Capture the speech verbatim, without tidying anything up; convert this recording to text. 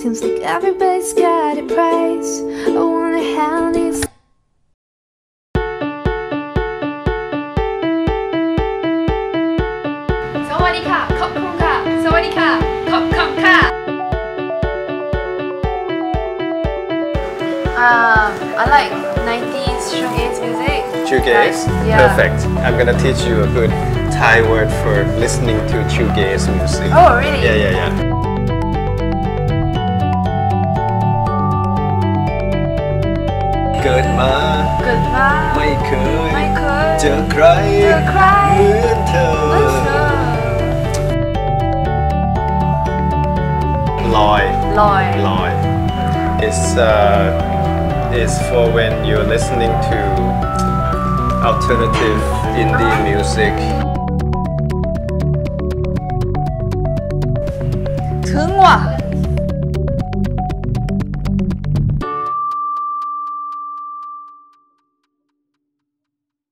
Seems like everybody's got a price. I wonder how theseสวัสดีค่ะขอบคุณค่ะสวัสดีค่ะขอบคุณค่ะ Um, I like nineties shoegaze music. Shoegaze? Like, yeah. Perfect. I'm gonna teach you a good Thai word for listening to shoegaze music. Oh, really? Yeah, yeah, yeah. เกิดมาเกิดมาไม่เคยไม่เคยเจอใครเจอใครเหมือนเธอลอยลอยลอย It's uh is for when you're listening to alternative indie music ถึงว่ะ